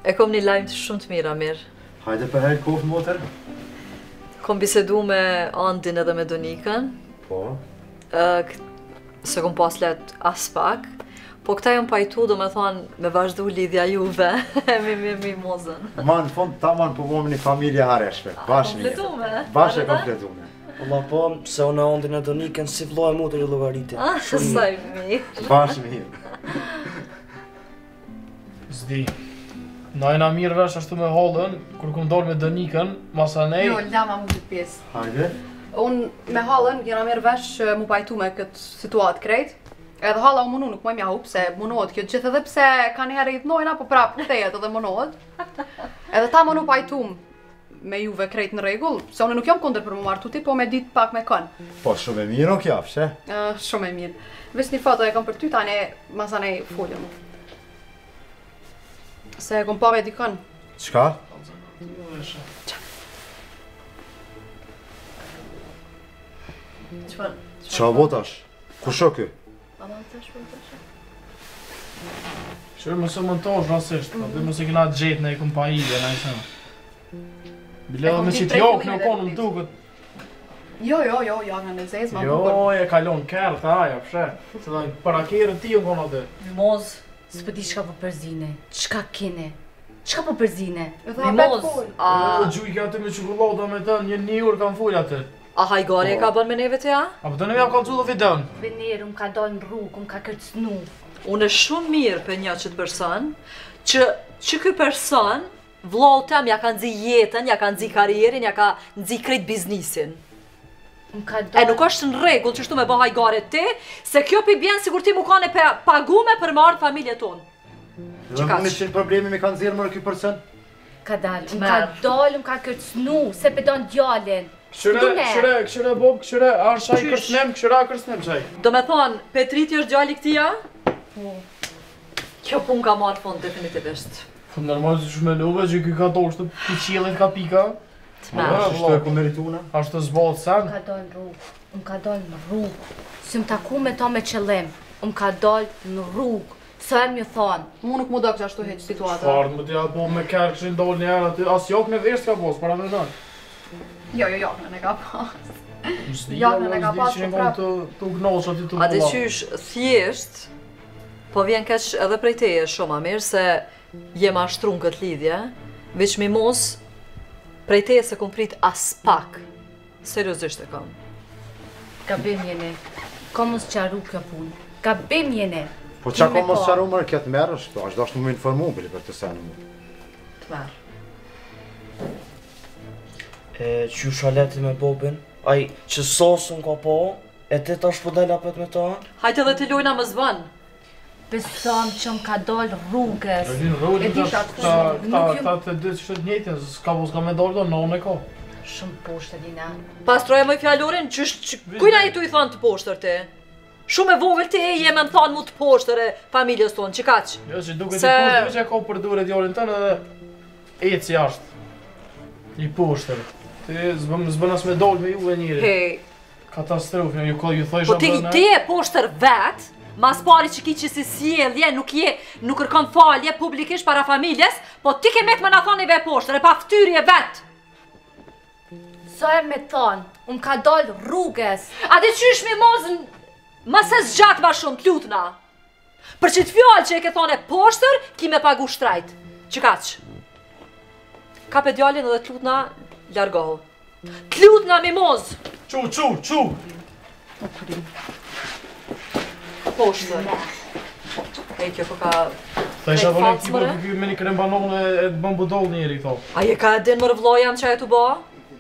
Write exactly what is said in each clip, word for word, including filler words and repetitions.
E kom një lajm të shumë të mirë, Amir. Hajde për herë kohë motër. Kom bisedu me Andin edhe me Donikën. Po. Uh, se kom pas let as pak. Po këta jom pajtu, do me thonë, me vazhdu lidhja juve me me mimozën. Ma në fund tamam po vëmë një familje hareshme. Bashkë një. Kompletume. Bashkë e kompletume. Allah po, se unë Andin e Donikën si vlloj motër i llogaritit. Ah, sa i mirë. Bashkë mirë. Zdi. Na jena mirë vesh ashtu me hallën, kur kum dalë me Donikën, masanej... Jo, lama mu këtë pjesë. Hajde. Unë me hallën jena mirë vesh që mu pajtu me këtë situatë krejt. Edhe halla u munu nuk më mja hup, se munohet kjo gjithë edhe pse ka një herë i t'nojna, po prap kthehet edhe munohet. Edhe ta më nu pajtum me juve krejt në rregull, se unë nuk jam kundër për më martu ti, po me dit pak me kënë. Po shumë e mirë nuk jafsh, e? Uh, shumë e mirë. Ves një foto e kam për ty, tani masanej folëm. Se kom pave dikën. Qka? Qëfar? Qa botash? Ku shë ky? Ama të shpër të shpër. Shërë mësë montosh rasisht, po dhe mësë kena gjetë në e kompajile, na i sënë. Bile edhe me që t'jok në konë më duket. Jo, jo, jo, jo, nga në zezë, ma Jo, bukur. e kalon kërë të aja, pshe. Se da para kjerë ti në konë atë. Mimoz, s'po di çka po përzine, çka kene, çka po përzine. Mimoz, a... O, gjujke atë me qokolata me të, një një urë kam full atë. A hajgari e ka bën me neve të ja? A po të në mja ka të dhe videon. Venerë, më ka dalë në rrugë, më ka kërcnu. Unë e shumë mirë për një qëtë person, që që ky person, vllau tem ja ka nxi jetën, ja ka nxi karrierin, ja ka nxi krejt biznisin. Më ka E dalë... nuk është në rregull që shtu me bë hajgare ti, se kjo pi bjen sikur ti mu kanë e pagume për me ardhë familje tonë. Dhe unë ishin problemi me kanë zirë mërë ky person? Ka dalë, më ka dalë, më ka kërcnu, se pedon djallin. Këshire, këshire, këshire bob, këshire, arsha i kërcnem, këshire a kërcnem qaj. Do me thonë, Petriti është gjalli këtia? Po. Kjo pun ka marrë fond definitivisht. Po normal që shme luve që ky ka doshtë të qilit ka pika. Ashtu e ku merituna? Ashtu zbohet sen. Më ka dalë në rrugë, më ka dalë në rrugë. Si më taku me ta me qëllim, më ka dalë në rrugë. Sa e më thonë. Mu nuk mu do kështë ashtu heq situata. Farë më t'ja po me kërë këshin dollë një herë aty, as jok me vesht ka posë, para me nërë. Jo, jo, jakën e ka pas. Mështë Jakën e ka pas që të prap. prap. Të gnosh aty të A dhe vëlla. qysh thjesht, po vjen keq edhe prej teje shumë a mirë, se jem ashtru në këtë lidhje, veç mimos, prej teje se kom prit as pak. Seriozisht e kam. Gabim jene, ka mos qaru kjo punë. Gabim jene. Po qa Kime ka mos po. qaru mërë këtë merë është, ashtë dashtë më informu bili për të senë mu. Të merë. E që shaleti me Bobin, aj që sosën ka po, e ti tash po del apet me ta? Hajtë edhe të lojna më zban. Besam që më ka dalë rrugës. E din rrugë E di të sa ta të ta Nuk ju- ta të dy që të njëjtin, s'ka po s'ka me dalë do, në unë e ka. Shumë poshtë dina. Pas troje më i fjallorin, qysh, që, kujna i tu i thonë të poshtër ti? Shumë e vogël ti e jeme më thonë mu të poshtër e familjes tonë, që kaq? Jo që duket i Se- poshtër, që e ka për dure djallin tënë edhe eci jashtë. I poshtër. Ti zbën zbën as me dalë me juve njëri. Hej, Katastrofë, ju ka ju thoj po ti, ti e poshtër vet, mas pari që ki që si sjellje, nuk je, nuk kërkon falje publikisht para familjes, po ti ke met më na thoni ve poshtër, e pa ftyrje vet. Sa e me thonë, më ka dalë rrugës. A di qysh mi mozën, ma se zgjat ma shumë, t'lutna. Për që t'fjallë që e ke thone poshtër, ki me pagu shtrajt. Që kaq? Kape djallin edhe t'lutna, largohu. T'lutna mi mozë, Qu, qu, qu! poshtër. E kjo po ka... Ta isha Ej, vone falcë, kipo more? kë me një krem banon e e bën budol njeri, tho. A je ka din mërë vlojan që e t'u ba?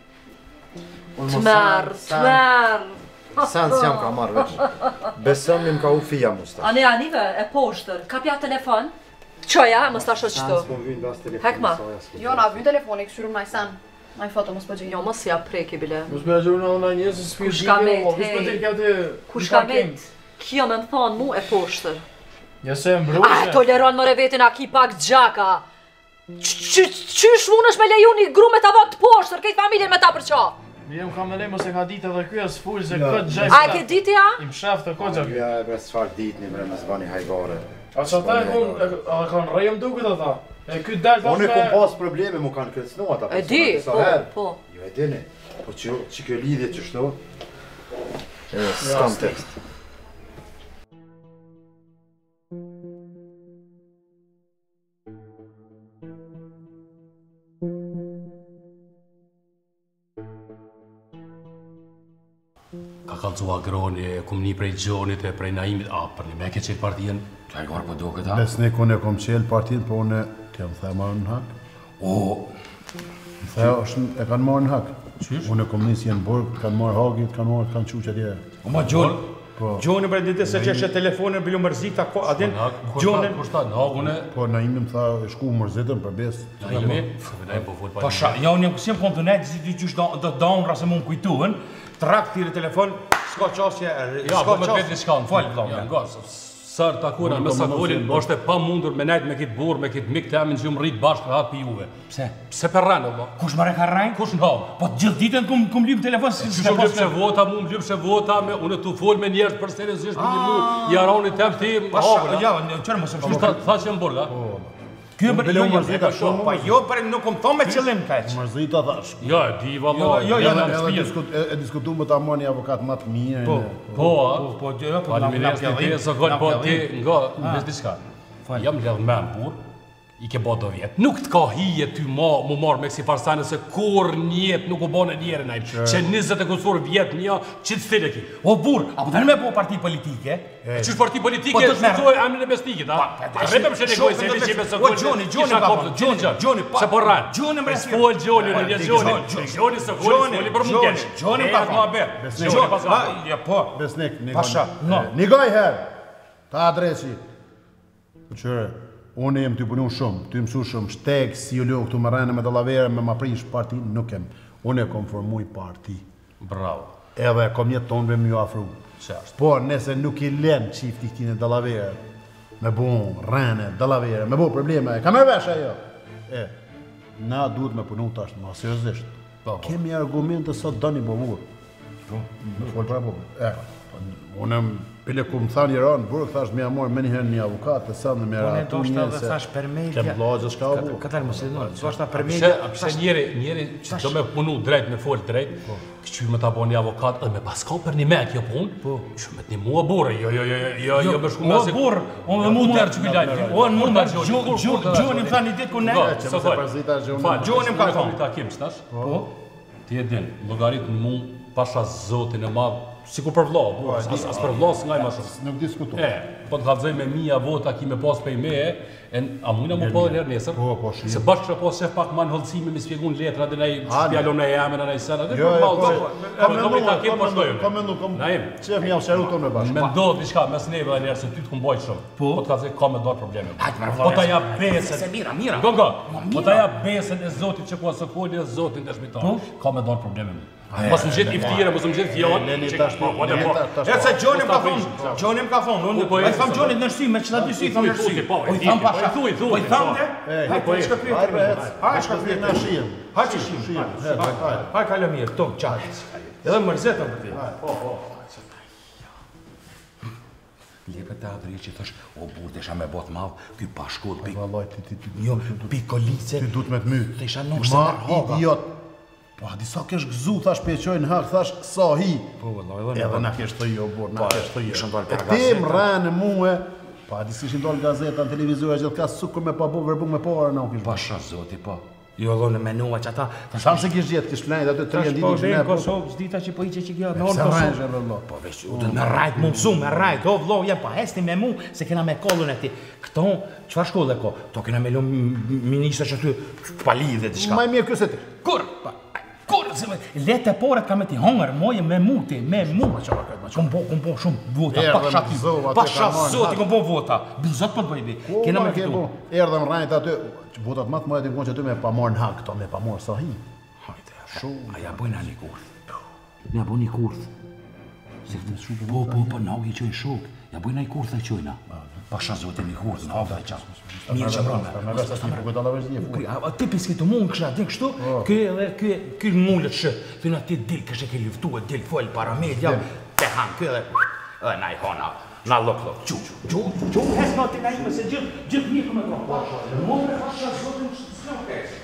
T'merë, t'merë. Sen s'jam ka marrë veç. Besëm im ka u fija musta. Ane anive, e poshtër, kapja telefon. Qoja, më sta shë qëtu. s'po vynë bas telefon. Hekma. Jo, na vy telefoni, këshyrum na i sen. Na i foto mos po Jo, gjinjo. mos ja preki bile. Mos me gjurë në në njësë, s'fi Kush ka met, mos me hej? të kja të... Kush ka met? Kjo me më thonë mu e poshtër. Ja se e A, mbrojshë. toleron mëre vetin a ki pak gjaka. Qysh mund është me leju një gru me ta vot të poshtër, kejt familjen me ta përqa? Mi jem ka me lej, mos e ka ditë edhe kjo e s'full se Ja. këtë gjej. A e ke ditë ja? Im shef të kogja kjo. Ja, e bes çfarë ditni bre me zbani hajgare. A që ata e kon, a kanë rejëm duket ata? E ky dal tash. Unë kom pas probleme mu kanë kërcnu ata. E di, po, po. Jo e dini, po që që kjo lidhje që shto, s'kam tekst. Ka kalzua groni, kum një prej Gjonit e prej Naimit, a, për një me ke qelë partijen? Qa i garë po do këta? Besnik, unë e kom qelë partijen, po unë të jam the marrë në hak. O, Më the, është e kanë marrë në hak. Unë e kom njësë jenë burg, kanë marrë hagit, kanë marrë, kanë quqë atje. o ma Gjon, Po, Gjoni bre ditë se që është telefonin bilu mërzita, ko, adin, Gjonin... Kushta, në hagune... po Naimi më tha, e shku mërzitën për besë. Naimi, Naimi po fut pa një. Pasha, ja unë jam kësim kom të nejtë, si ty qysh do daun rase mu më kujtuhen, trak tiri telefon, s'ka qasje, Ja, s'ka po me të vetë një shkanë. Falë, vla, Ja, nga, sër takura me sakolin, është e pa mundur me nejtë me kitë burë, me kitë mikë të emin që ju më rritë bashkë hatë për juve. Pse? Pse për rranë, vla? Kush më re ka rrajnë? Kush në hagë? Po gjithë ditën kum kum lyp telefon si Që shumë lypë që vota, mu më lypë që vota, me unë të folë me njerët për seriosisht me një mu, i aroni tem ti më Pasha, hagë. ja, qërë më së Kush ta tha që më burga? Kjo për Bele jo, jo, mërzita jo, shumë, pa jo për nuk kom thonë me qëllim kaq. Mërzita thash. Ja, di valla. Jo, jo, Edhe jo, edhe diskut- e- e diskutu më ta marrë një avokat më të mirë. Po, ne. Po, a? po, po, jo, po, na Faleminderit na ti se gol po ti nga mes diçka. Jam lidh me burr, i ke bë do vjet. Nuk të ka hije ty ma mu marr me si farsane se kur njet nuk u bën e njerën ai. Që njëzet e kusur vjet një çit stile ki. O burr, apo tani me po parti politike? Çish parti politike, Po, të të merr. shtuaj emrin e besnikit, a? Rrepem se negoj se liçi me O Gjoni, Gjoni ka po, Gjoni, Gjoni pa. Se po rran. Gjoni më resi. Fol Gjoni, në Gjoni. Gjoni se fol, foli për mua keq. Gjoni ka pa po. be. Gjoni pa. Ha, ja po. Besnik, një Pasha, no. Një gaj herë, ta adresi. Po qërë, unë jem të punu shumë, të mësu shumë, shtek, si u lo këtu më rene me dallavere, me ma prish parti, nuk jem. Unë e kom formuj parti. Bravo. Edhe kom jetë tonë me mju afru. Qartë. Po, nëse nuk i len qifti këtine dallavere, me bu rene, dallavere, me bu probleme, ka me vesh ajo. E, na duhet me punu tash, ma seriozisht. Kemi argumente sot doni bovur. Me fol pra bovur. E, unë pile ku më thanë njëra në burg, thash me amor me njëherë një avukat, të sanë me Unë ratu do shta një dhe se... thash për media. Kem blogje shka u bu. Katar mos e do. Do shta për Pse, media. pse njeri, njeri që do me punu drejt, me fol drejt, që me ta bo një avokat, edhe me pas ka për një me kjo pun, që me t'ni mua burë, jo, jo, jo, jo, jo, me shku nga O se... burr, unë më Ku tërë që këllajt, O në mund Gjoni, kur- kur- kur- Gjoni më tha një ditë ku ne. që më se përzita që unë... Fal, Gjoni më ka unë thonë. ta kim, s'tash? Po. Ti e din, llogarit mu, pasha zotin e madh, sikur për vllah, burr, as as për vllah s'ngaj më shumë. Nuk diskutu. E, po të kallzoj me mia vota ki me pas pej me, e a mujna më po herë nesër. Po, po, shi. Se bashkë që pas shef pak man hollësimi me sfjegun letrat dhe nej fjalon në jamën e nej sena, dhe Jo, për jo, mall. po, Kam mendu, kam mendu, kam mendu, kam Naim. Qef mja u sharu tonë me bashkë. Me ndodh diçka mes neve dhe njerë se ty të kumbojt shumë. Po të kallzoj ka me dorë probleme. Hajt, marrë Po ta vllai, jap besën. Se mira, mira. Gongo. Po ta jap besën e Zotit që ku as foli e Zotin dëshmitar. Ka me dorë probleme. Mos më gjet iftire, mos më gjet fjalë. Leni tash po, leni tash. E se Gjoni më ka thonë, Gjoni më ka thonë, unë Po, ai po, tham po, Gjoni në sy me çfarë dy sy tham në sy. Po, Po i tham pasha. thuj, thuj, Po i tham thuj. te. E, Hajt, po shka pyet. Hajde, hajde. Hajt, shka pyet. Na shijem. Hajt që shim. Shijem, hajde, hajde. Hajt kalë mirë, tom çaj. Edhe mërzetën për ti. Po, po. Lepë të adri që thësh, o burë desha me bot madh, ky pa shkollë, pi... Vallaj, ti, ti, ti, Jo, pi kolice... ti duhet me të my. Të isha nuk se mërë haga. Idiot. Po, a disa kesh gëzu, thash peqoj në hak, thash sa hi. Po, vëllaj, Edhe na kesh të jo, bor, na Po, kesh të jo. ishin dalë E për ti gazeta. më rranë muhe, pa, a disi ishin dalë gazeta në televizor, e gjithë ka sukur me pa bu, verbu me parë, na u kish bërë. Pasha zoti, po. Jo, dhe në menua që ata... Tham se kish gjithë, kish planit, aty të Tash rjenë po diti vjen që ne, Kosovë, s'dita që po i që që kjo në orë se rrajnë Kosovë. që vëllo. Po veç, u dhe me rajt, mu mësu, me rajt, o vlo, jem pa hesti me mu, se kena me kollën e ti. Këto, qëfar shkolle ko? To kena me lu ministra që ty palidhe diçka. Ma e mirë kjo se ti. Kur? Pa, kur? Se me, lete poret ka me ti hongër, moje me mu ti, me mu. Kom po, kom po shumë vota, Erdhëm pasha ti, zova, aty pasha ka marrë zoti, hak. kom po vota. Bizot po të bëjbi, kena me ke fitu. bu. Erdhëm rrajt aty, që votat matë më e të që ty me pa marrë në hak, këto me pa marrë sa hi. Hajde, shumë. A ja bojna një kurth. Ne ja bojnë një kurth. Se këtë shumë. Po, po, po, na u i qojnë shok. Ja bojna një kurth e qojna. Pasha zote një kurth, na u dhe qa. Mirë që mërëme. Me vesh të shkipë, këtë alavesh një fu. A ti piski të mund kësha din kështu, ky edhe ky ky mullet shë. Thina ti dil kështë ke luftu e dil fol para media. Te han ky edhe Na i hona, na lok lok, qu, qu, qu, qu, hes nga të nga ime se gjithë, gjithë mirë këmë e ka pasha. Më me pasha zotin s'ka keqë.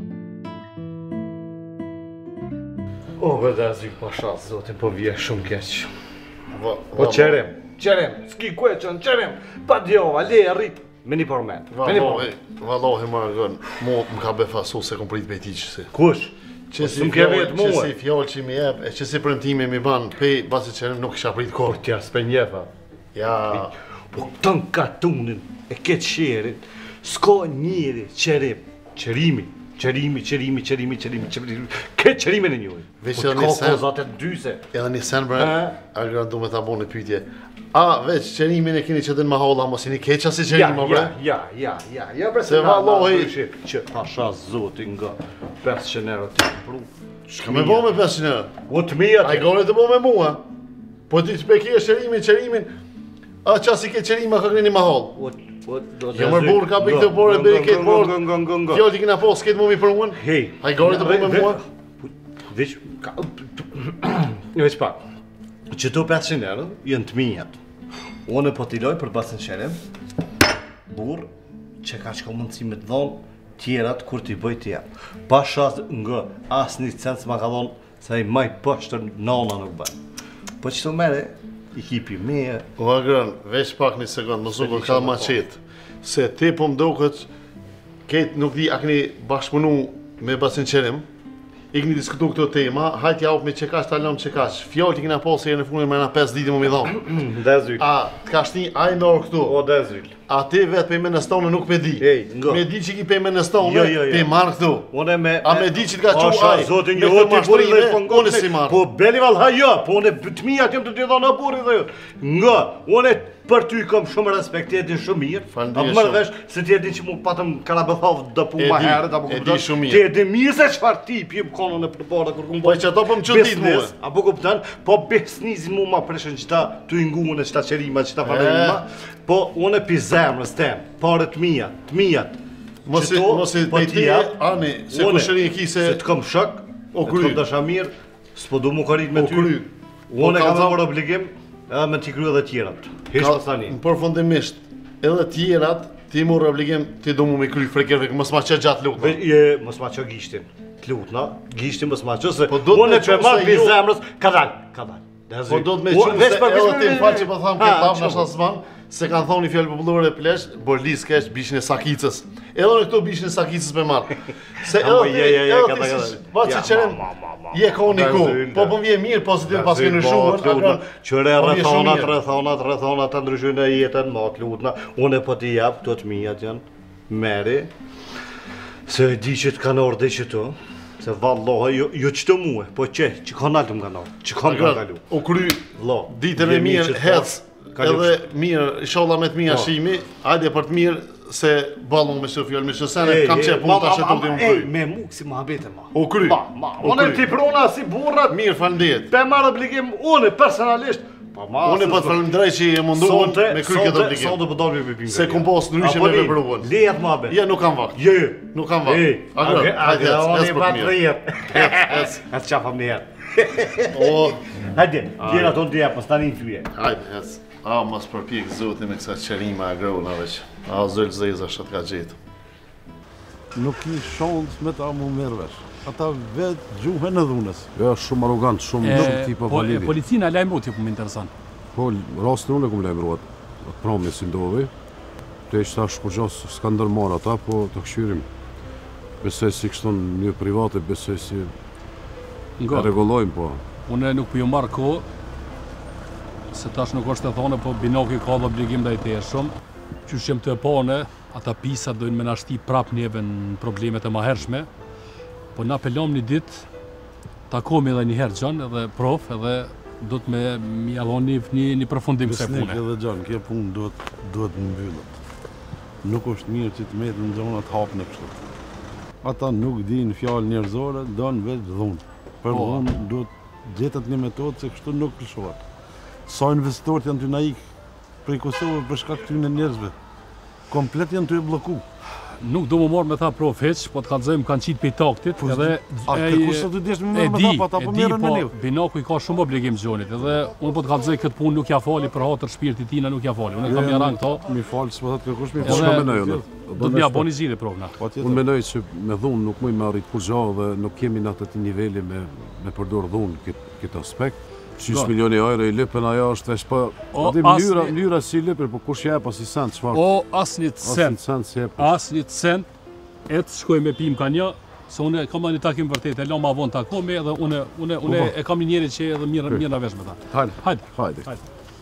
O, Bedazi, pasha zotin, po vje shumë keqë. Po qerem, qerem, s'ki kweqën, qerem, pa djova, le, rrit, me një përmet. Valohi, valohi Margon, mu më ka befasu se kom prit me ti qësi. Kush? Që si S'm ke vetë mua. Që si fjallë që mi jep, e që si premtime mi ban, pej basi qerim nuk isha prit Por kohë. t'ja s'pe njefa. Ja, Po këtë në katunin e këtë sherin, s'ka njeri qerim, qerimi, qerimi, qerimi, qerimi, qerimi, qerimi, këtë qerimin e njoj. Veç Po edhe t'ka një sen- kozat e dyse. edhe një sen bre, Ha? Agran du me ta bo në pytje. A, veç, qerimin e kini që din ma holla, mos i një keqa si Ja, qerim, ma ja, bre? ja, ja, ja, ja, bre Se vallohi- që pasha zotin nga pesëqind euro t'i pru. Shka me bo me pesëqind euro? O të mija A i gore të bo me mua? Po ti të peki e qerimin, qerimin, a qas i ke qerima ka krini ma holl. Jo mërë burë ka për këtë porë, e bëri këtë porë, fjallë ti kina po, s'ketë mu mi për uën? Hej. A i gore të bo me mua? Veç, ka... Veç pak, që to pesëqind euro jënë të mijat. Unë po t'i loj për basën qerim, burë që ka qka mundësi me të dhonë, tjerat kur t'i bëj t'i jep. Pa shas nga asë një cent s'ma ka dhonë, se i maj pështër nona nuk bëj. Po që të mere, i kipi me... O Agran, veç pak një sekund, më zukur ka ma qetë. Se ti po më doket, ketë nuk di, a keni bashkëpunu me basin qerim, i keni diskutu këto tema, hajt ja up me qekash, ta lëm qekash. Fjallë ti kina posë e në funën me na pesë ditë më mi dhonë. Dhe zyll. A, t'ka shni, a i me orë këtu. O, dhe zyll. A ti vetë pe me në stonë nuk me di. Ej, nga. Me di që ki pe me në stonë, Jo, jo, jo. pe marë këtu. Une me... A me di që t'ka qu Asha, aj, zotin, me jo, këtë ti buri dhe mashtrime, pëngon unë si marë. Po, beli val, ha jo, po une të mijat jem të t'i dhona buri dhe jo. Nga, une për ty kam shumë respekt, ti e din shumë mirë. Faleminderit A mërë shumë. vesh, se ti e din që mu patëm Karabethov dë pu E ma di, herët, apo e kupton? di shumë mirë. Ti e din mirë se çfarë tip jem konën e përbara kur kum Po që ato po më çudit mua. Business, apo kupton? Po besnizi mu ma preshën qëta ty nguën e qëta qerima, qëta falerima. Po une pi zemrës tem, pare të mija, të mijat. Mos i Qëto, mos i po te ti ti jap, ani se une, kushëri e ki se Se të kom shok, O e të kry. kom dasha mirë, s'po du mu karit me O ty. kry. Unë Po kam ka bërë obligim, edhe me t'i kryu edhe tjerat. Hish ka- pas tani. në përfundimisht edhe tjerat ti morë obligim ti do mu me kry freke freke mos ma që gjatë lutë. Ve- Je, mos ma që gishtin. T'lutna, gishtin mos ma që, se Po do unë të me e pe qumë marrë se pi ju- zemrës, ka dal, ka dal. Dhe Po zi. do të me Unë- qumë veç se për edhe pishme- ti më falë që po thamë Ha, këtë thamë në qëmo. shasman, se kanë thonë i fjallë popullore e plesh, borlis kesh bishin e sakicës. Edhe në këto bishin e sakicës me marë. Se Amo, edhe ti, je, je, je, edhe kada, ti kada. si batë Ja, që qërem, ma, ma, ma, ma. je ka një ku. Dhe zyl, Po dhe. po vje mirë pozitiv pas ke në shuën, Agran, Qëre po vje shumë rrethonat, mirë. rrethonat, rrethonat të ndryshojnë e jetën, ma t'lutna. Unë e po t'i jap, të të mijat janë, meri. Se e di që t'kanë ordi që tu, se valloha, jo, jo që të muë, po që, që ka nalë të më kanë orë, që ka më kanë kalu. U kry Vlo, ditën e je mirë që hec, t'pash, kalu edhe mirë, inshallah me të mija Po. shimi, hajde për të mirë se ballon me shë fjallë me shë sene, Ej, kam ej, që ma, punë ta ma, shetu ma, të më ej, kry. me mu kësi ma habete ma. U kry. Ma, ma, U unë kry. ti prona si burrat, Mirë, falenderit. pe marë obligim unë, personalisht. Pa ma, Unë po të falenderoj që je munduar me kry këtë obligim. Sonte po dalë me bimga. Se kom pas ndryshe me vepruan. Lejet ma be. Ja, nuk kam vakt. Jo, jo. Nuk kam vakt. Ej, Agro, hajde, ec, unë ec i për pat të mirë. rrijet. Ec, Atë qafam një herë. O, Hajde, tjera tonë të jepë, stani në tyje. hajde, ec. A, mos përpjek zoti me kësa qerima e grona veç. A, zëllë zeza shët ka gjetë. Nuk i shonës me ta mu merë vesh. Ata vetë gjuhen e dhunës. Jo, shumë arrogant, shumë nuk ti pa validi. Policina lajmërot ju po më interesant. Po, rastin unë e kom lajmëruat. Atë pramë si ndodhi. Te ishtë ta shpërgjas s'ka ndërmarë ata, po të këshyrim. Besoj si kështon një private, besoj si e Nga, regulojmë, po. unë nuk po ju marrë kohë, se tash nuk është e thone, po Binoki ka dhe obligim dhe i te e shumë. Qysh jem të e pone, ata pisat dojnë me nashti prap njeve në problemet e mahershme, po na pelom një dit, takomi edhe një herë gjanë, edhe prof, edhe do të me mi adhon një, një, një përfundim kësaj Besnik pune. edhe gjanë, kjo punë duhet, duhet mbyllët. Nuk është mirë që të metë në zonat hapë në kështu. Ata nuk dinë fjalë njerëzore, donë vetë dhunë. Për Po. dhunë duhet gjetat një metodë se kështu nuk këshuat. Sa investitorët janë të na ikë prej Kosovë për shkak këtyre njerëzve. Komplet janë të e bloku. nuk do më marrë me tha profeq, po të kallëzojmë kanë qitë për taktit, edhe... A të kusë të desh me me tha, pa ta po merën me një? Binaku i ka shumë obligim gjonit, edhe unë po të kallëzoj këtë punë nuk ja fali për hatër shpirtit tina nuk ja fali. Unë kam jara në këta. Mi falë, s'po të kërkush mi falë. Shka menoj, unë? Do të mja boni zhjide provna. Unë menoj që me dhunë nuk mëj me arrit kur gja dhe nuk kemi në të ti nivelli me përdor dhunë këtë aspekt. gjys milioni euro i lipën ajo është veç po mënyra si lipër, po kush jep as i cent çfarë? O asnjë cent. Asnjë cent. Et shkoj me pim ka një, se unë kam një takim vërtet, e la ma vonë takomi edhe unë unë unë e kam një njeri që edhe mirë mirë na vesh me ta. Hajde. Hajde. Hajde.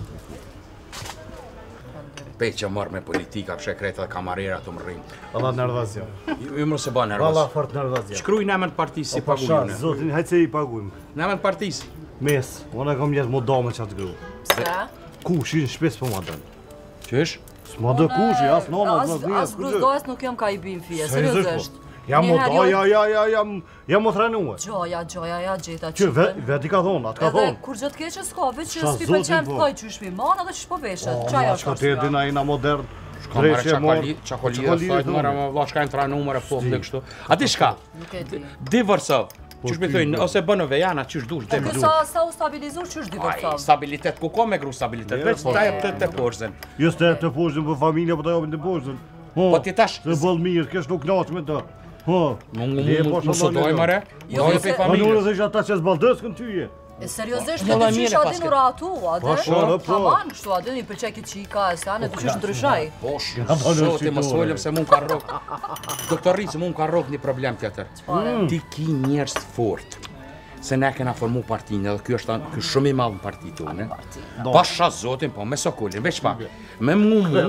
Peqë marrë me politika, pëshe krejta dhe kamarera të më rrimë. Allah nervoz jo. Ju më se ba nervoz. Allah fort nervoz jo. Shkruj në emën partisë si pagujnë. Zotin, hajtë se i pagujmë. Në emën partisë. Mes, unë e kom jetë më dame që atë gru. Pse? Kush, i në shpes për më dënë. Qësh? S'ma dë kush, as nona, as nëzë As gruzdojës nuk jam ka i bim fije, seriosisht. Jam më da, ja, ja, ja, jam, jam më trenuar. Gjoja, gjoja, ja, gjeta që. Që, veti ka thonë, atë ka thonë. Edhe kur gjëtë keqë s'ka, veç që s'pi pëlqem të koj që shpi mana dhe që shpo veshet. Qaja është ka të dina ina modern. Shka marë qakollia, sajtë marë, ma shkajnë tra numër e popë dhe kështu. A ti shka? Di vërsov. Qysh me thojnë, ose bënë vejana, qysh dush, dhe më dush. Sa u stabilizur, qysh di vërsov? Stabilitet, ku ka me gru stabilitet, veç ta e të të poshzen. Just të të poshzen për familja, po të jopin të poshzen. Po ti tash... Të bëllë mirë, kesh nuk knaqë me të. Më së dojë mëre, dojë për familje. Më nërë dhe që ata që zbaldëskën tyje. E seriosisht, të të qysh adin ura atu, adin? Kaman, kështu adin i përqe këtë qika e stane, të qysh ndryshaj. Posh, shoti më s'follëm se mun ka rok. Doktoric, mun ka rok një problem tjetër. Ti ki njerës fort. Se ne kena formu partinë, edhe kjo është shumë i madhë në partitë tonë. Pasha zotin, po me sokullin, veç pak. Me mu mu,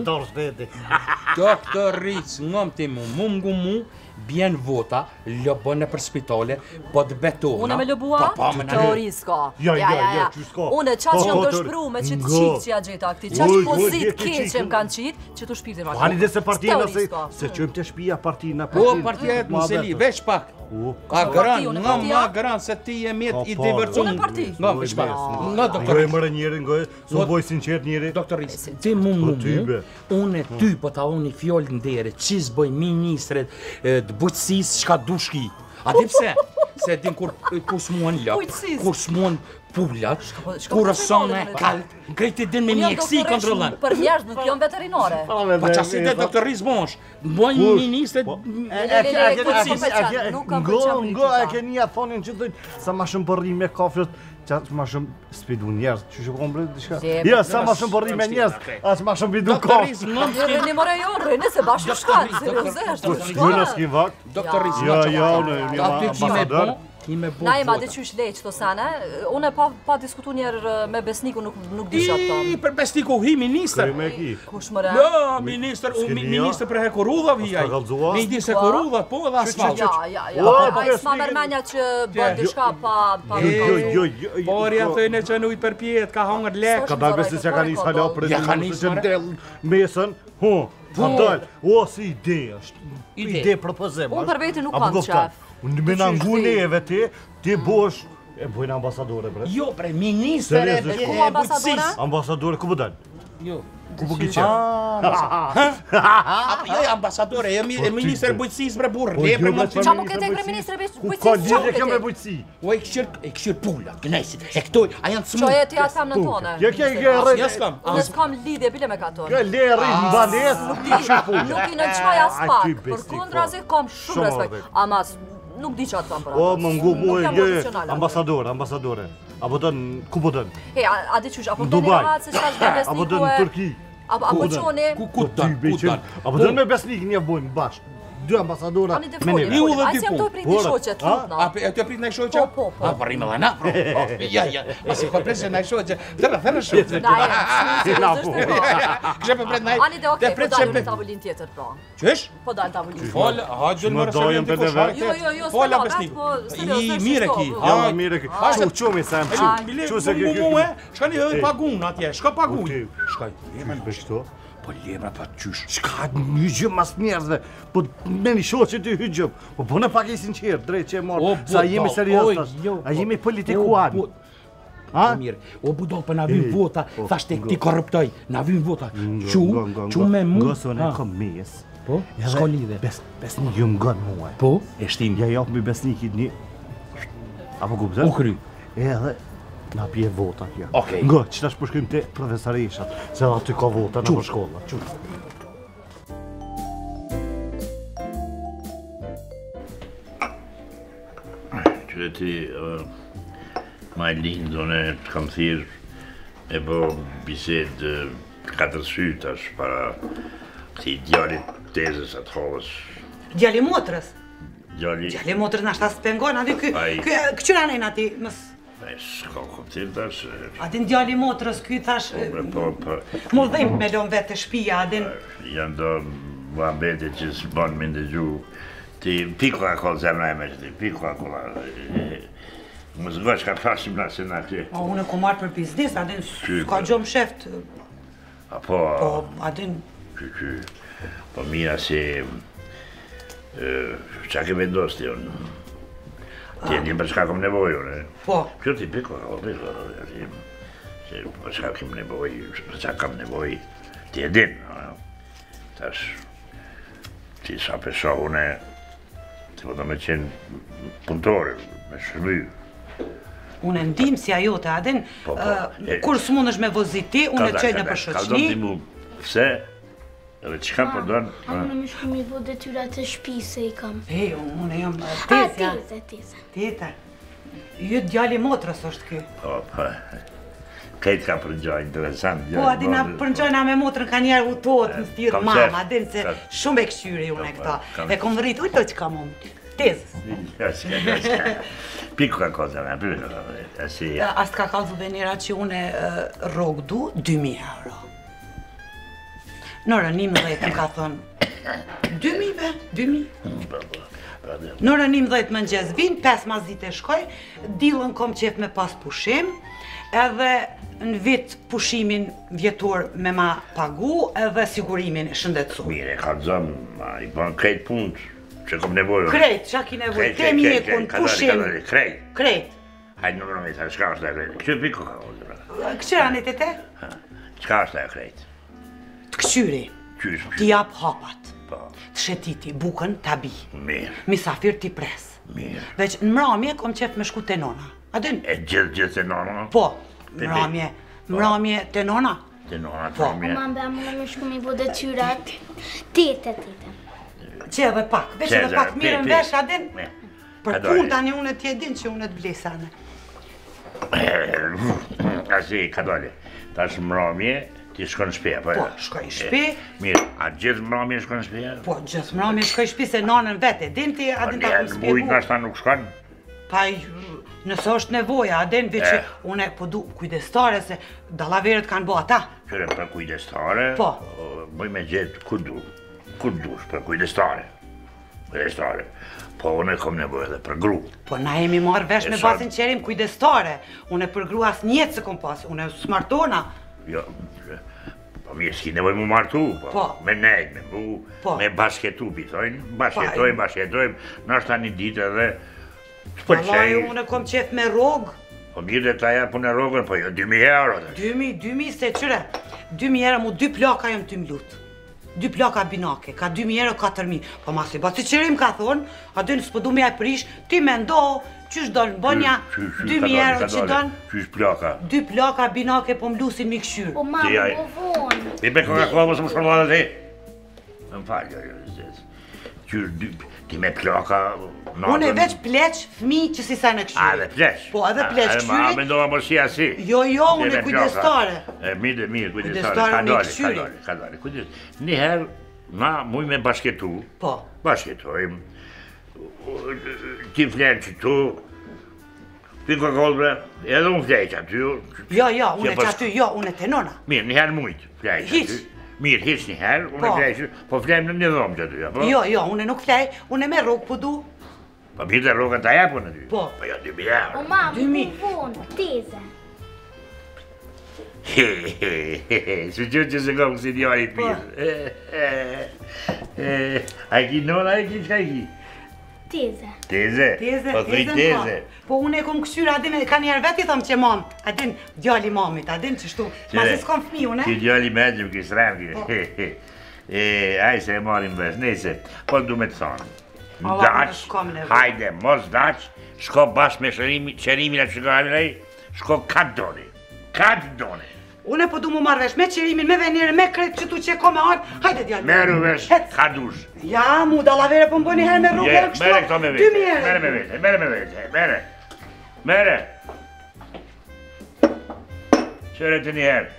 doktoric, ngëm ti mu, mu ngu mu, bjen vota, lëbën e për spitale, po të betohna. Une me lëbua? Teori s'ka. Ja, ja, ja, që s'ka. Une qa që jam dëshpru me qitë qikë që ja gjeta këti, qa që pozit keq që jem kanë qitë, që tu shpirtin ma këtë. Hani dhe se partina, se qëjmë të shpia partina. O, partia e të mëseli, veç pak. Ka gran, nga ma gran, se ti e mjet i divercun. Unë e parti. Nga, veç pak. Nga, doktor. Jo e mërë njëri, nga e, së boj sinqert njëri. Doktoris, ti mu mu mu, unë e ty po ta unë i fjollë në dere, qis bëj ministret të bujqësis shka dushki. A ti pse? Se din kur s'muan lëp, kur s'muan pullat, kur rësone kalp, krejti din me mjekësi kontrolën. Për njerëz nuk jom veterinare. Pa qasi dhe doktoris bosh, bëjnë ministre... Ngo e ke një thonin që dojnë, sa ma shumë përri me kafrët, që atë ma shumë spidu njerëz, që që kom brejt dishka? Ja, sa ma shumë përri me njerëz, atë ma shumë bidu kafrët. Rëni more jo, rëni se bashkë shkanë, seriosisht. Gjuna s'ki vakt? Doktoris, ja, ja, unë e një ambasador. Na ima dhe qysh lejë qëto sene, unë e pa diskutu njerë me besniku nuk disha të tonë. I, për besniku hi minister. Kush më re? Jo, minister, minister për he korudhav hi aj. Me i di se korudhav, po edhe asfalt. Ja, ja, ja, a i s'ma mërmenja që bërë dishka pa... Jo, jo, jo. Por ja thëjnë që në ujtë për pjetë, ka hangër lek. Ka da besis ja ka njës hala për e një që ndellë mesën, hu, ka dalë. O, si ide është. Ide propozem. Unë për veti nuk kam qef. Unë me në ngu neve ti, ti bosh, e bojnë ambasadore bre. Jo bre, minister e bujtësis. Ambasadore, ku po dalë? Jo. Ku po kiqe? Jo, ambasadore, e minister e bujtësis bre burë. Qa mu këtë e kre minister e bujtësis? Ku ka lidhje kjo me bujtësi? O e këshir pulla, gënesit, e këtoj, a janë të smunë. Qo e ti atë tham në tone? Kjo kjo kjo e rrejt. Unë s'kam lidhje bile me ka tonë. Kjo e le rrejt në banes, nuk i në qmaj as pak, për kundra zi kam shumë respekt. Amas, nuk di që atë kam për atë. O, më ngu mu e një ambasadore, ambasadore. Apo dënë, ku po dënë? He, a di qysh, apo dënë e ratë se qka shbe besniku e... Apo dënë Turki. Apo qoni... Ku dënë, ku dënë. Apo dënë me besnik një bojnë bashkë. Dy ambasadora me një. Një u dhe dy pun. A si jam të prit një shoqet, lutna. A të prit një shoqet? Po, po, po. A për rime dhe na, pro. Ja, ja. A si për preshe një shoqet. Tërë, tërë shoqet. Na, e, Kështë për prit një... Ani dhe okej, po dalë në tabullin tjetër, pra. Qësh? Po dalë tabullin. Fol, ha, gjënë më rësërin të koshajte. Jo, jo, jo, Fol, a besnik. I mire ki. Ja, mire ki. Qu, qu mi sem, qu. Qu se ki ki. Shka një dhe pagun atje, shka pagun. Shka, po lemra pa qysh. Shka një gjëm mas njerëzve, po me një shoqe të hygjëm. Po bëne pak i sinqerë, drejt që e morë, sa jemi serios tash, a jemi politikuan. Mirë, o budol për na vynë vota, thashtë e këti korruptoj, na vynë vota. Qu, qu me mu... Gësën e kom mes, Po? S'ka lidhe. Besnik ju më gënë muaj. Po? E shtim, ja japë mi besnikit një... Apo kuptën? U kry. Edhe na pje vota kjo. Okej. Nga, që tash përshkrim të profesorishat, se aty ka vota në për shkolla. Qyre ti, ma e lindë, unë të kam thirë e bo bised katër sytash para këti djallit tezës atë hovës. Djali motrës? Djali... Djali motrës nashta s'pengon, ati kë... Ai- Këqyra nejnë ati, mës... E s'ka kuptim tash... Adin djali motrës ky thash... Po, po... Mu dhejmë me lon vetë të shpia, adin... Janë do muhabete që s'bon me ndëgju. Ti piku a kollë zemra e me që ti, piku a kollë... Më zgosh ka fashim na se na këti. Ma unë ku marrë për biznis, adin s'ka gjomë sheft... Apo... Po, adin... Qy, qy... Po mira se... Qa ke vendos ti unë? Ti e një për shka kom nevoj unë, e? Po. Kjo ti piko, o piko, se për shka kem nevoj, për shka kam nevoj, ti e din, tash, ti sa pesha unë, ti po do me qenë punëtore, me shërby. Unë e ndim si ajo të adin, Po, po, e- kur s'mund është me voziti, unë e qëjnë në për Ka do shoqni. ti mu, pse, edhe qka po donë, A unë më shku mi bo detyrat të shtëpisë se i kam. E, unë jam A, tezja. teze, teze. Teta. Ju djali motrës është ky. po, po, kejt ka përgjoj interesant. Po, adina përngjojna me motrën ka njerë u tot, në stirë kam mama, qef. adin se Ka- shumë e këshyri unë e këta. kam- E kom rritë, ujtë që kam unë. Tezës. Piku ka koza me, piku ka koza, si... As ka kalzu venira që unë e rogë du dy mijë euro. Në rënim dhejtë më ka thonë, dy mijë be, dy mijë. Në rënim dhejtë më nxez vinë, pes mazit e shkoj, dilën kom qef me pas pushim, edhe në vit pushimin vjetor me ma pagu, edhe sigurimin shëndetsu. Mire, ka zëmë, ma i bën krejt punët, që kom nevojë. Krejt, qa ki nevoj, te mjekun, pushim, Krejt. krejt. Hajde në rëmi, ta shka është e krejt. Që piku ka koza? Këqyra në të te? Qka është e krejt? Të këqyri, Qysh? ti jap hapat, Po, të shetiti, bukën, tabi, mirë, misafir ti pres. mirë. Veç në mramje kom qef me shku të nona. Adin? E gjithë gjithë të nona? Po, Pe- mramje, mramje të nona. Të nona Po. të mirë. Ma mbe, më më shku mi bo detyrat. Tete, tete. Që edhe pak, veç Që edhe edhe, pak pi, mirë në pi. vesh, adin? Me. Për Ka dojë. pun tani unë t'je din që unë t'blesane. Asi, ka dole. Tash mramje, ti shkon në shpe, apo? Po, shkoj në shpe. Mirë, a gjithë mramje shkon në shpe? Po, gjithë mramje shkoj shpi se nanën vete, din ti, adin ta kom Në bujt nga spjegu. shta nuk shkon? Pa, nëse është nevoja, adin, veç që Eh. unë po du kujdestare se dallaverët kanë bo ata. Qyre për kujdestare, Po. bëj me gjithë ku du, ku dush për kujdestare. Kujdestare. Po unë e kom nevojë edhe për gru. Po na jemi marrë vesh E me sa- basin qerim kujdestare. Unë e për gru as njetë se kom pas, unë e smartona. Jo, po mirë, s'ki nevojë mu martu, po. Po. Me nejt, me mu, Po. me bashketu, pi thojnë. Po, Bashketojmë, bashketojmë, nështë një ditë edhe të Vallaj, pëlqej. unë e kom qef me rogë. Po mirë dhe ta ja punë e rogën, po jo dy mijë euro. dhe. dy mijë, dy mijë se qyre. dy mijë euro mu dy plaka jam ty mlut. Dy plaka binake, ka dy mijë euro katër mijë. Po masi, ba si qërim ka thonë, aty në s'po du me ja prish, ti me ndo, qysh donë, bënja, Qysh, qysh, dy ka mijë dole, euro ka që dole. donë, Qysh plaka. dy plaka binake po mlusin mi këshyrë. Po ma, Ti aj- më bo vonë. I be Coca-Cola mos më shkëllon dhe ti. Më falë, jo, jo, zez. Qysh, dy- ti me plaka... Unë e veç pleq fmi që si sa në A, këshyri. dhe pleq? Po, edhe pleq A, këshyri. A, mendova mos si asi. Jo, jo, Ti unë me e plaka. kujdestare. E, mirë, mirë, kujdestare. Kujdestare Ka me dole, këshyri. ka dole, ka dole. Kujdes. Njëherë, na muj me bashketu. Po. Bashketojmë. Ti flenë që tu. Ti ka kolbre, edhe unë flej që aty. Jo, jo, unë e po që aty, jo, unë e të nona. Mirë, njëherë mujtë, flej që Hiq. aty. Mirë, hiq njëherë, unë Po. e flej që, po flejmë në një dhomë që aty, apo? Jo, jo, unë nuk flej, unë e me rogë po du. Po mirë dhe rogën ta japun aty. Po. Po jo, dy mijë Po euro. ma, dy më mijë. bo vonë. Teze. He, he, he, he, që që që se kom si djari pizë. A i ki nona, a i ki qka i ki? Teze. Teze? Teze, Po thuj teze teze. më. Po unë e kom këshyra, adin, e ka njerë veti thom që mam, adin, djali mamit, adin që shtu, ma se s'kom fmi unë, Ki e? djali me gjëm, ki srem, ki. Po. he, he. E, aj se e marim vesh, nejse, po du me të thonë. Allah, Daq, nuk kam nevojë. hajde, mos daq, shko bashkë me shërimi, qerimin e shikohamin ai, shko katë doni, katë doni. Unë po du mu marrë vesh me qerimin, me venire, me kretë që tu që ko me anë, hajde djallë. Meru vesh, ka dush. Ja, mu dallavere po më bëni herë me rrugë Je, herë kështu. mere këto me dy vete, mijë herë. mere me vete, mere me vete, mere. Mere. Qëre të një herë.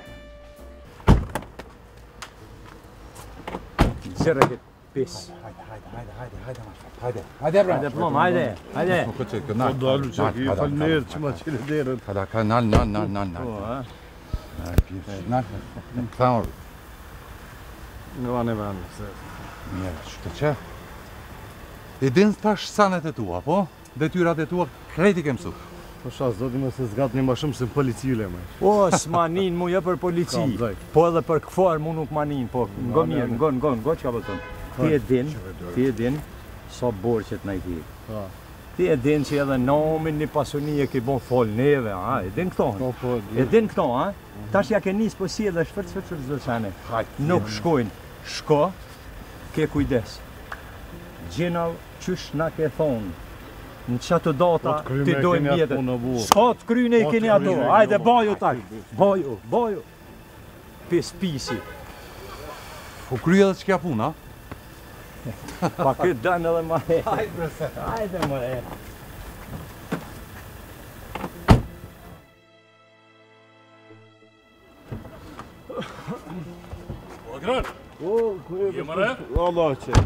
Zërë këtë pis. Hajde, hajde, hajde, hajde, hajde, hajde, hajde, bra. Hajde, plom, hajde, hajde. Po dalu që ki falnerë që ma qire derën. Hajde, ka nal, nal, nal, nal, nal. Nal, pjesë, nal. Në këthamër. Në vanë e vanë, se... Mirë, që të që? I dinë tash sanet e tua, po? Detyrat e tua kreti ke mësu. Po shas, do t'ime se zgat një ma shumë se policile, me. O, s'manin mu jo për polici, po edhe për këfar mu nuk manin, po ngo mirë, ngo, ngo, ngo që ka bëtën. Ti e din, ti e din, sa borqet në i ti. Ti e din që edhe nomin një pasuni e ki bon fol neve, a, e din këto, e din këto, a? Tash ja ke njës po si edhe shfërc, shfërc, shfërc, zërshane. Nuk shkojnë, shko, ke kujdes. Gjenal qysh na ke thonë. Në qatë data ti dojmë jetën. Ska të kryne i keni ato. Hajde, baju tak. Baju, baju. Pis pisi. Po kryja dhe që kja puna? Pa këtë dënë edhe ma e. Hajde, ma e. O, Agran! O, kërë... Jemare? Allah që.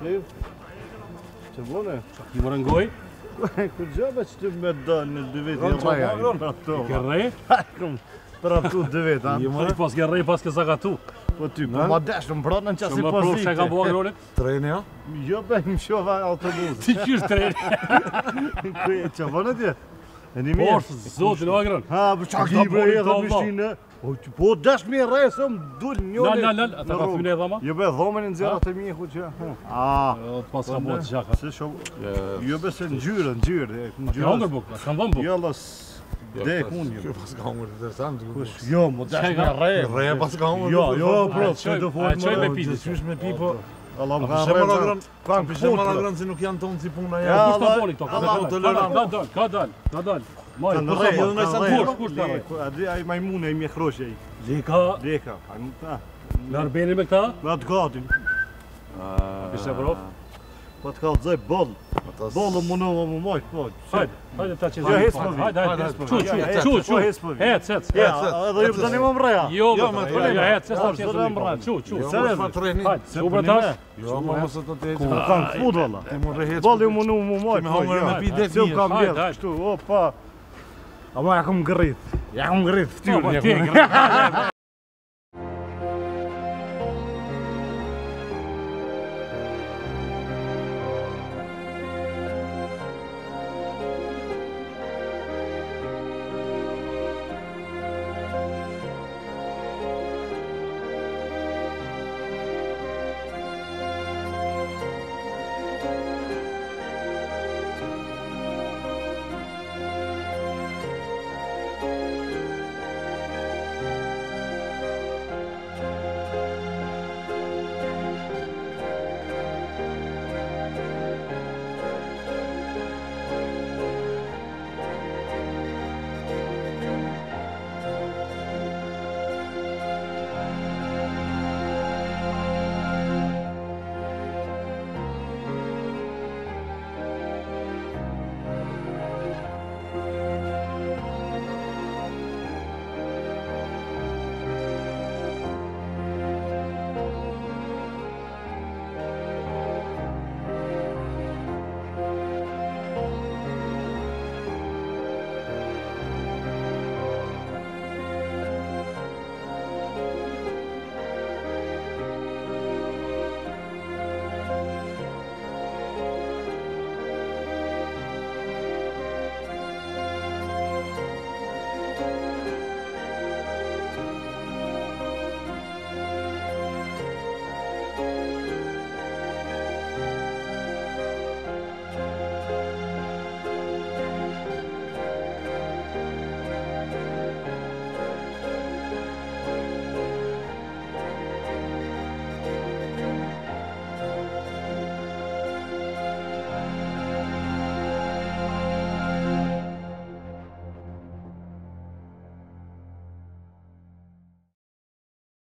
Që bone? Ki më rëngoj? Kur gjaba që të me dënë në dy vetë. Ronë qaja, i kërrej? Hajkëm, praptu dy vetë, ha? Jemare? Pas kërrej, pas ke zakatu. Po ty, po ma desh në mbrat në qasi pozite. Shumë më provë që e ka bo Agronit? Treni, ja? Jo, be, më shova autobus. Ti qysh treni? Që bone tje? E një mirë? Porsë, zotin o Agron. Ha, për qak i bre, edhe mishtinë. Po desh mi rejse, më dull njone. Lal, lal, lal, ata ka fyne e dhama? Jo be, dhomen e nëzira të mi e ku që. A, pas ka bo të gjaka. Se shumë, jo be se në gjyrë, në gjyrë. Ka hongër buk, ka në dhëmë buk. Jo, las, dek unë. Jo, pas ka hongër, interesant. Jo, mo desh mi rejse. Reja pas ka hongër. Jo, jo, pro, që të fort më rejse. Që qysh me pi, po... Allah më ka rejse. Kam pishe më nagrën si nuk janë tonë si puna ja. Kush ka boli këto? Ka dal, ka dal, ka dal. Maj, kush ka boli? Kush, kush ka boli? A ai majmune, ai mjekhroshe ai. Leka? Leka. Në arbeni me këta? Me atë gatin. Pishe prof? Po të kalëzoj boll. Bollë më në më majtë, po. Hajde, hajde ta që Jo, hes po vi. Hajde, hajde, qu, qu, qu, qu. Hec, hec. Edhe ju pëtani më mreja. Jo, me të rejja, hec, hec, hec, hec, qu, qu. Hajde, u bretash? Jo, ma mësë të të Ku kanë fut, valla. Bollë ju më në më majtë. Me hongër me pi det mirë. Hajde, hajde. Kështu, opa. Ama ja kom ngrit. Ja kom ngrit ftyrën.